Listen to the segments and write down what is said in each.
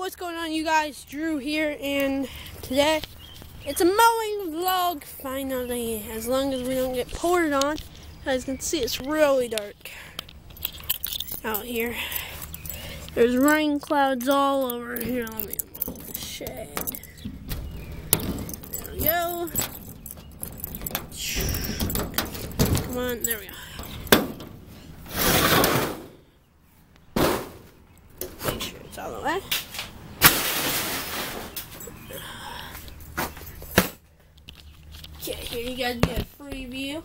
what's going on, you guys? Drew here, and today it's a mowing vlog finally, as long as we don't get poured on. As you can see, it's really dark out here. There's rain clouds all over here. Let me move the shade. There we go. Come on, there we go. Make sure it's all the way. Okay, here you guys get a free view.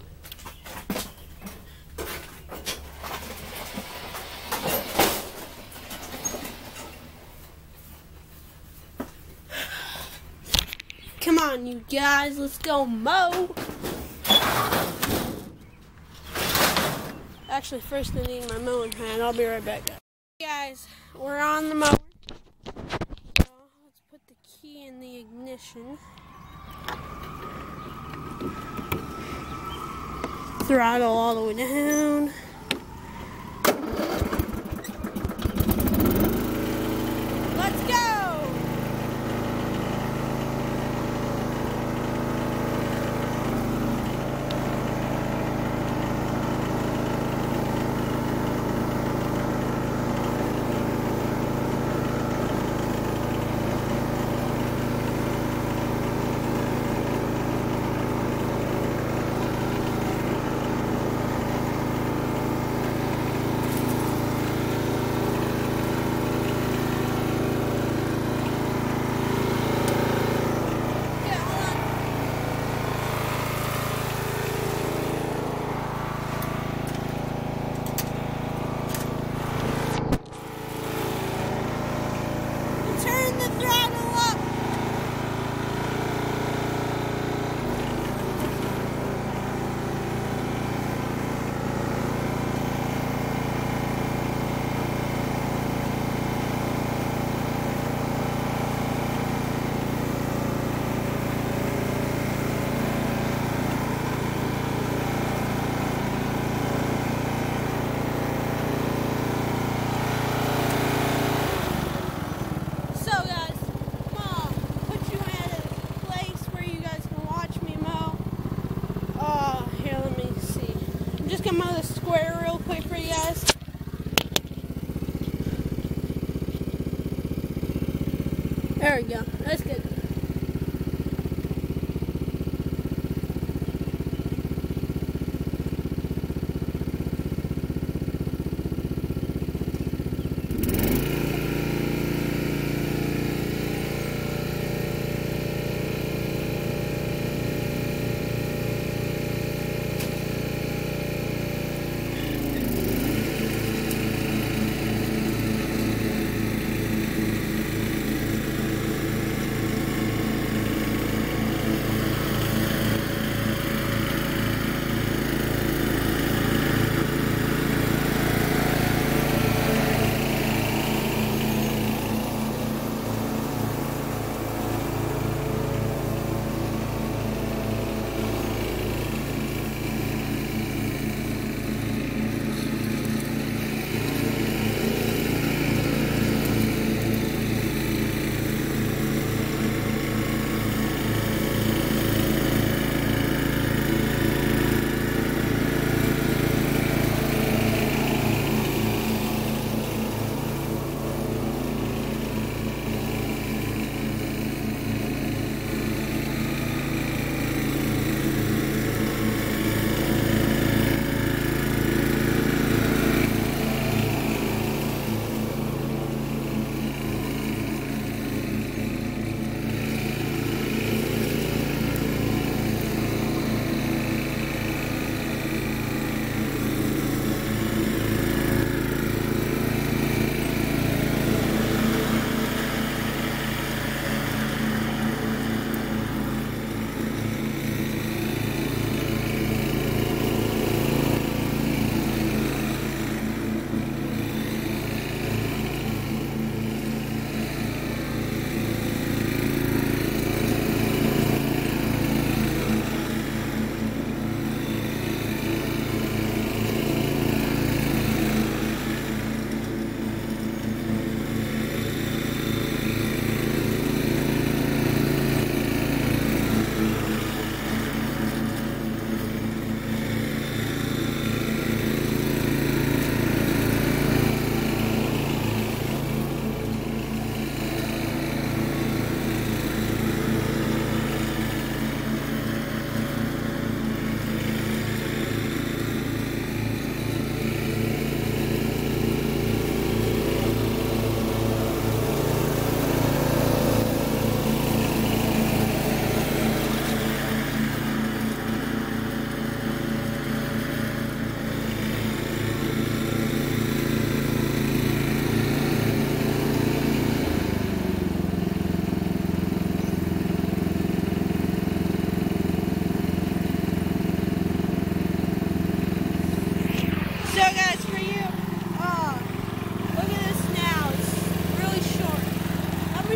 Come on, you guys, let's go mow. Actually, first I need my mowing hand. I'll be right back. Guys, we're on the mower. So let's put the key in the ignition. Throttle all the way down. Let's go! Come out of the square real quick for you guys. There we go. That's good.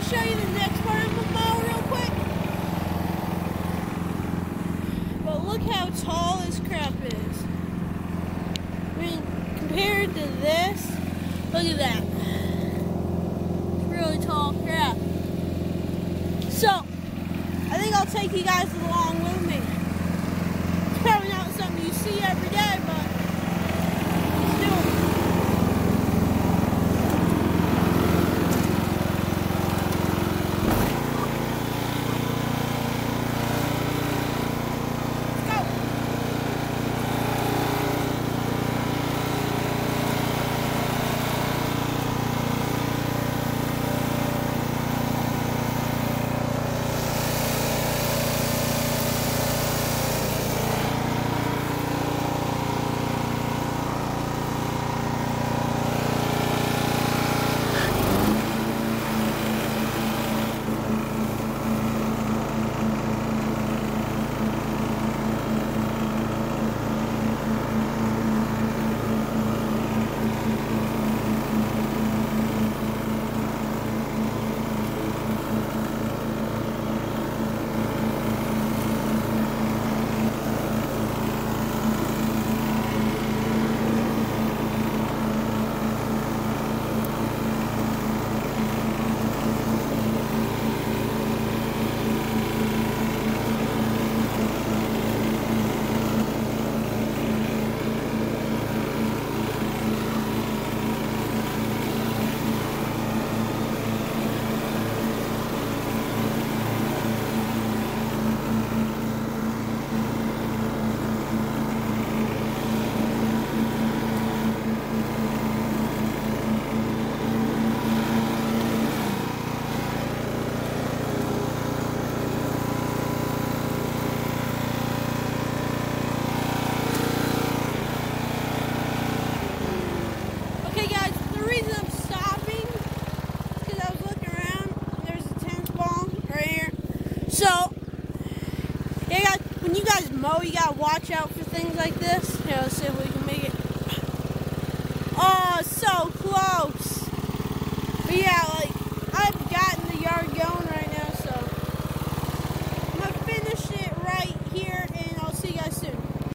me show you the next part of the mow real quick. But look how tall this crap is. I mean, compared to this, look at that. It's really tall crap. So, I think I'll take you guys along with me. It's probably not something you see every day, but let's do it. So, yeah, guys, when you guys mow, you gotta watch out for things like this. Here, let's see if we can make it. Oh, so close. But yeah, like, I've gotten the yard going right now, so I'm gonna finish it right here, and I'll see you guys soon.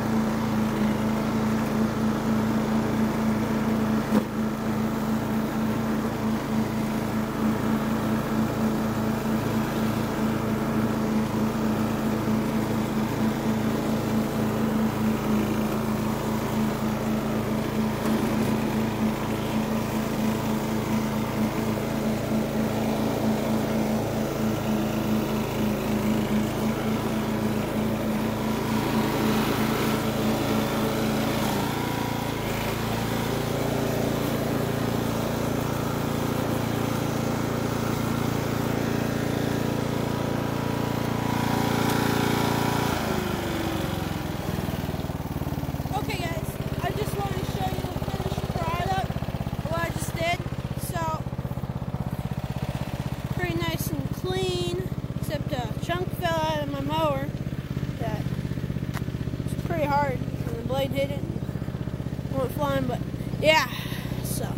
Chunk fell out of my mower that was pretty hard when the blade hit it. Went flying, but yeah, so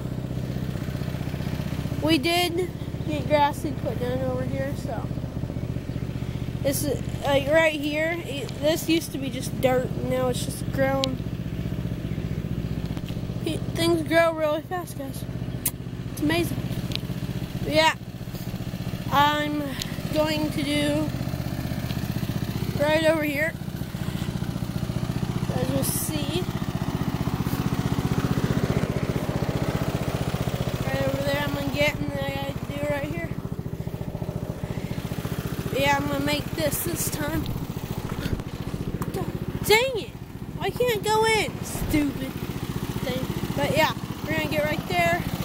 we did get grass seed put down over here. So this is like right here, this used to be just dirt, and now it's just grown. Things grow really fast, guys. It's amazing. But yeah, I'm going to do right over here, as you'll see, right over there. I'm gonna get, and then I gotta do right here. But yeah, I'm gonna make this time. Dang it! Why can't it go in? Stupid thing. But yeah, we're gonna get right there.